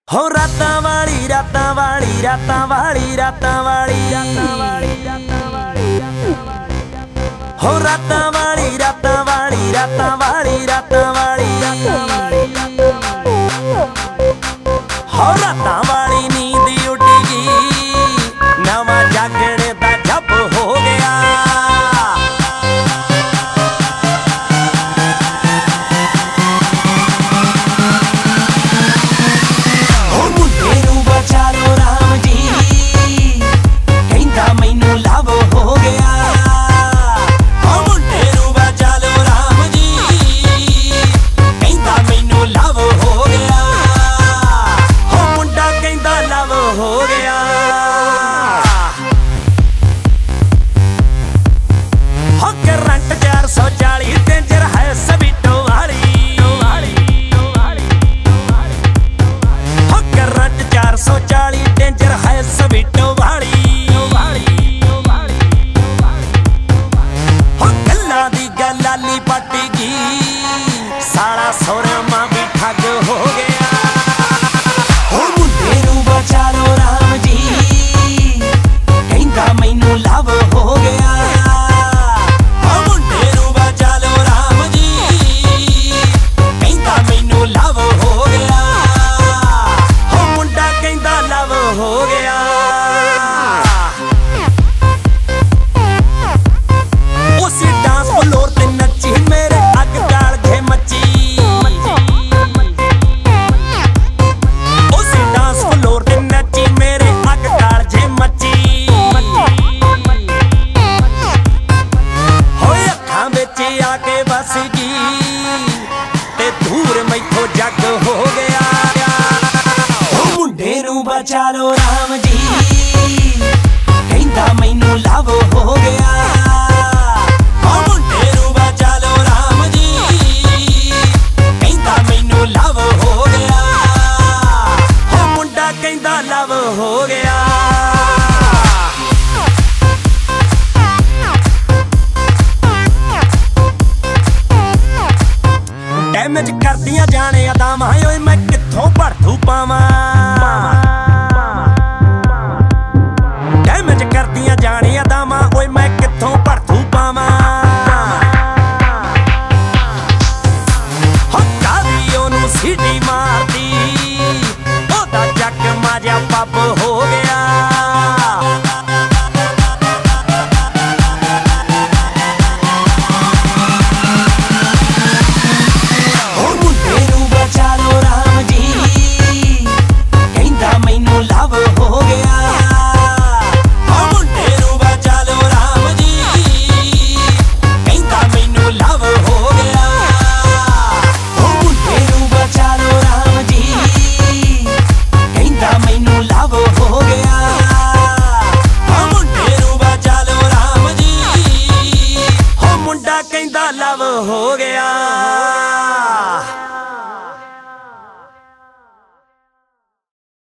हो रातां वाली रातां वाली रातां वाली रातां वाली हो रातां वाली रातां वाली रातां वाली रातां वाली हो रातां वाली नींद उड़ गई नवा जागने दा जप हो गया। सारा सोरमा भी ठग हो गया। हो मुंडे नू बचा लो राम जी कहंदा मैनू लव हो गया। हो मुंडे नू बचा लो राम जी कहंदा मैनू लव हो गया। हो मुंडा कहंदा लव हो गया। उसी डांस फ्लोर ते नची मेरे अग डाल घे मची। आके बस गई ते दूर मैथों जग हो गया। हो मुंडे नू बचा लो राम जी कहंदा मैनू लव हो गया। हो मुंडे नू बचा लो राम जी कहंदा मैनू लव हो गया। हो मुंडा कहंदा लव हो गया। डैमेज करदियां जाने अदावां ओए मैं कित्थों भड़थू पावां। डैमेज करदियां जाने अदावां ओए मैं कित्थों भड़थू पावां। हो कादी ओनू सीटी मारदी ओदा जग माजा पब हो गया। कहंदा लव हो गया।